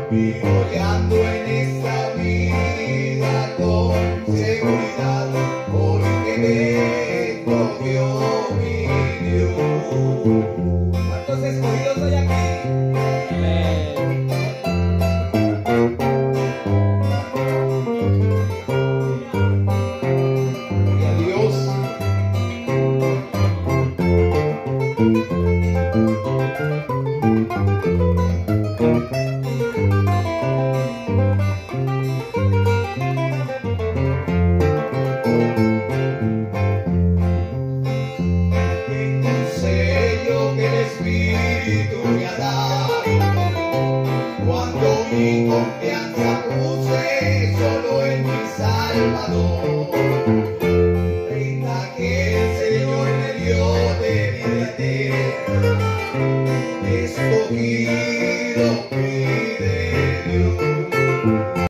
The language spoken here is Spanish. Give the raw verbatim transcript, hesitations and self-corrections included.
Vivoreando en esta vida con seguridad, porque me cogió mi Dios. ¿Cuántos escogidos hay aquí? Gloria a Dios. Cuando mi confianza puse solo en mi Salvador, prenda que el Señor me dio de vida eterna, escogí